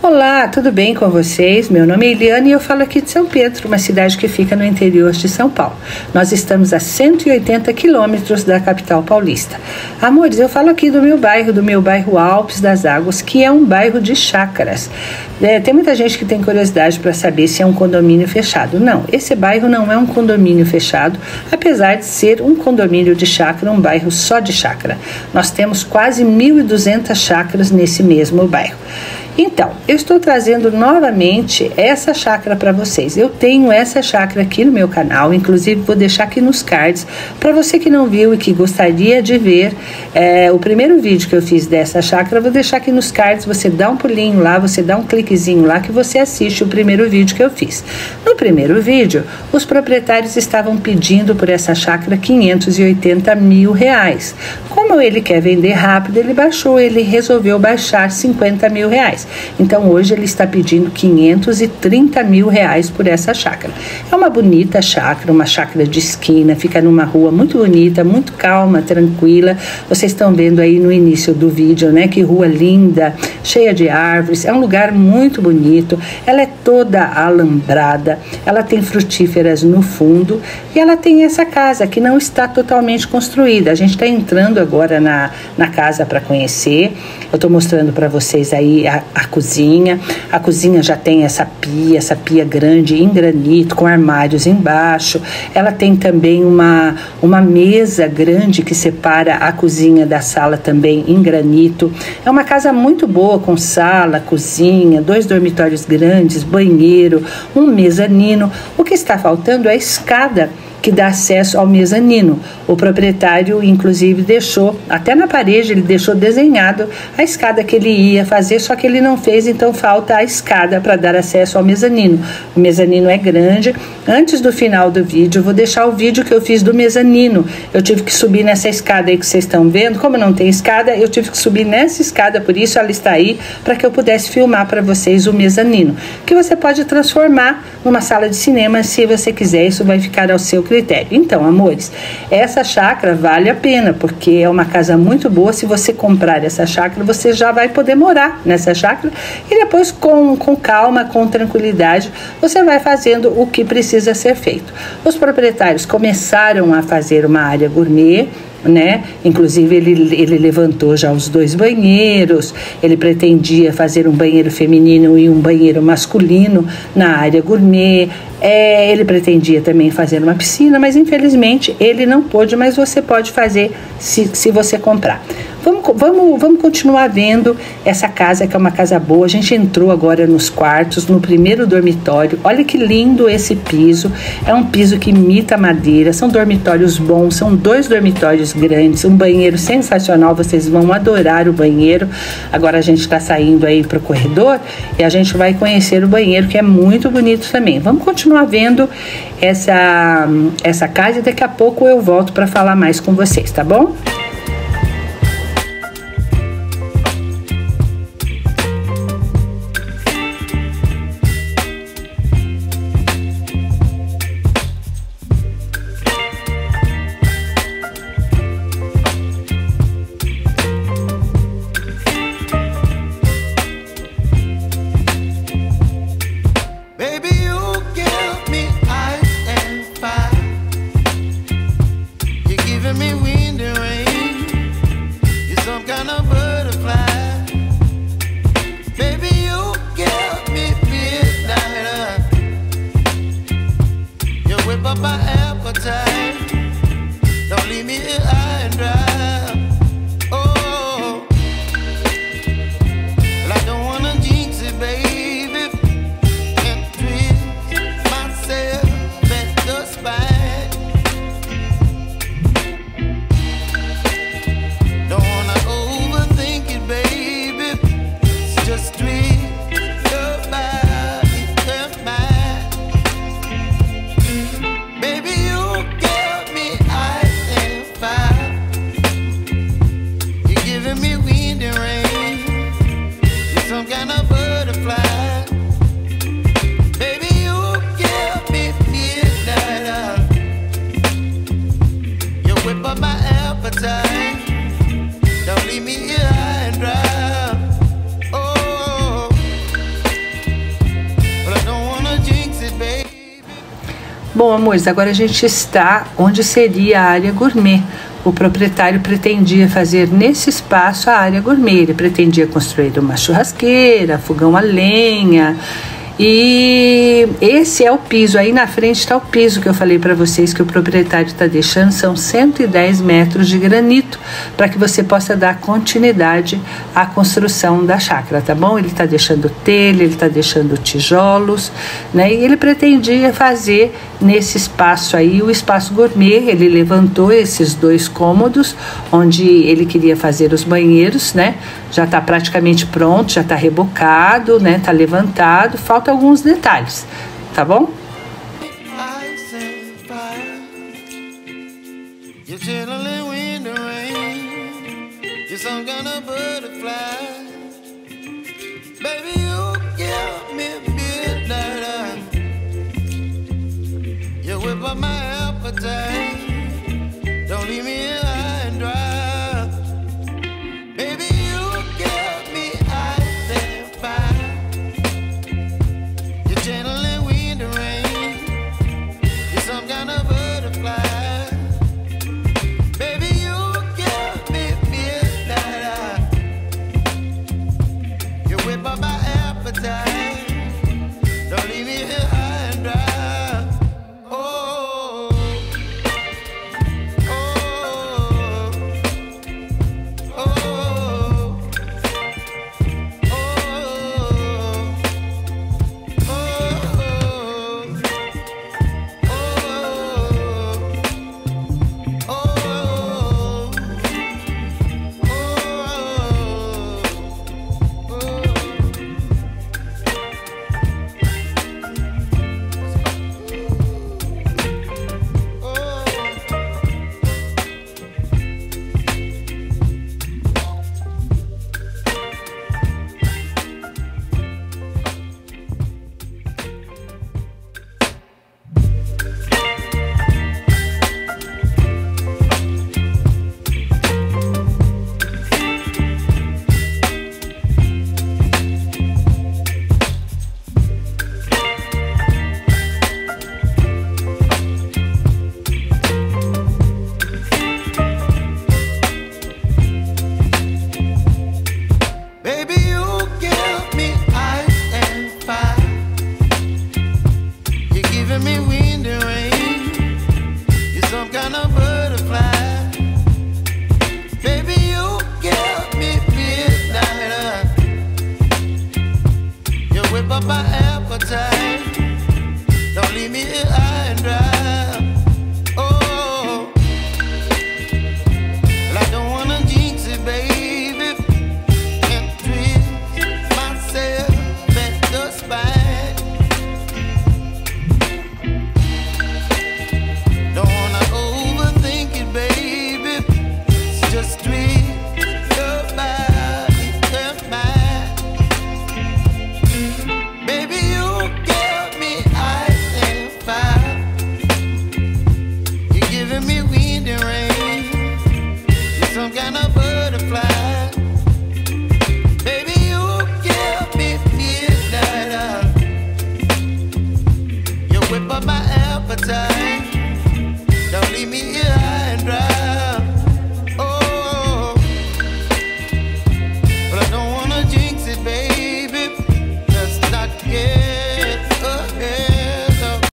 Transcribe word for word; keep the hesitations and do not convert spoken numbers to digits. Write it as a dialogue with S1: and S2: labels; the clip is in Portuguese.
S1: Olá, tudo bem com vocês? Meu nome é Eliane e eu falo aqui de São Pedro, uma cidade que fica no interior de São Paulo. Nós estamos a cento e oitenta quilômetros da capital paulista. Amores, eu falo aqui do meu bairro, do meu bairro Alpes das Águas, que é um bairro de chácaras. É, tem muita gente que tem curiosidade para saber se é um condomínio fechado. Não, esse bairro não é um condomínio fechado, apesar de ser um condomínio de chácara, um bairro só de chácara. Nós temos quase mil e duzentas chácaras nesse mesmo bairro. Então, eu estou trazendo novamente essa chácara para vocês. Eu tenho essa chácara aqui no meu canal, inclusive vou deixar aqui nos cards, para você que não viu e que gostaria de ver é, o primeiro vídeo que eu fiz dessa chácara, eu vou deixar aqui nos cards, você dá um pulinho lá, você dá um cliquezinho lá que você assiste o primeiro vídeo que eu fiz. No primeiro vídeo, os proprietários estavam pedindo por essa chácara quinhentos e oitenta mil reais. Como ele quer vender rápido, ele baixou, ele resolveu baixar cinquenta mil reais. Então hoje ele está pedindo quinhentos e trinta mil reais por essa chácara. É uma bonita chácara, uma chácara de esquina, fica numa rua muito bonita, muito calma, tranquila. Vocês estão vendo aí no início do vídeo, né? Que rua linda, cheia de árvores, é um lugar muito bonito. Ela é toda alambrada, ela tem frutíferas no fundo e ela tem essa casa que não está totalmente construída. A gente está entrando agora na, na casa para conhecer. Eu estou mostrando para vocês aí a a cozinha. A cozinha já tem essa pia, essa pia grande em granito, com armários embaixo. Ela tem também uma, uma mesa grande que separa a cozinha da sala também em granito. É uma casa muito boa, com sala, cozinha, dois dormitórios grandes, banheiro, um mezanino. O que está faltando é a escada que dá acesso ao mezanino. O proprietário, inclusive, deixou, até na parede, ele deixou desenhado a escada que ele ia fazer, só que ele não fez, então falta a escada para dar acesso ao mezanino. O mezanino é grande. Antes do final do vídeo, eu vou deixar o vídeo que eu fiz do mezanino. Eu tive que subir nessa escada aí que vocês estão vendo. Como não tem escada, eu tive que subir nessa escada, por isso ela está aí, para que eu pudesse filmar para vocês o mezanino, que você pode transformar numa sala de cinema, se você quiser. Isso vai ficar ao seu critério. Então, amores, essa chácara vale a pena, porque é uma casa muito boa. Se você comprar essa chácara, você já vai poder morar nessa chácara e depois, com, com calma, com tranquilidade, você vai fazendo o que precisa ser feito. Os proprietários começaram a fazer uma área gourmet, né? Inclusive ele, ele levantou já os dois banheiros. Ele pretendia fazer um banheiro feminino e um banheiro masculino na área gourmet. É, ele pretendia também fazer uma piscina, mas infelizmente ele não pôde, mas você pode fazer se, se você comprar. Vamos, vamos, vamos continuar vendo essa casa, que é uma casa boa. A gente entrou agora nos quartos, no primeiro dormitório. Olha que lindo esse piso. É um piso que imita madeira. São dormitórios bons, são dois dormitórios grandes, um banheiro sensacional. Vocês vão adorar o banheiro. Agora a gente está saindo aí para o corredor e a gente vai conhecer o banheiro, que é muito bonito também. Vamos continuar vendo essa, essa casa e daqui a pouco eu volto para falar mais com vocês, tá bom? Bom, amores, agora a gente está onde seria a área gourmet. O proprietário pretendia fazer nesse espaço a área gourmet. Ele pretendia construir uma churrasqueira, fogão a lenha. E esse é o piso, aí na frente está o piso que eu falei para vocês que o proprietário está deixando, são cento e dez metros de granito, para que você possa dar continuidade à construção da chácara, tá bom? Ele está deixando telha, ele está deixando tijolos, né? E ele pretendia fazer nesse espaço aí, o espaço gourmet. Ele levantou esses dois cômodos, onde ele queria fazer os banheiros, né? Já está praticamente pronto, já está rebocado, né? Está levantado, falta alguns detalhes, tá bom?
S2: My appetite.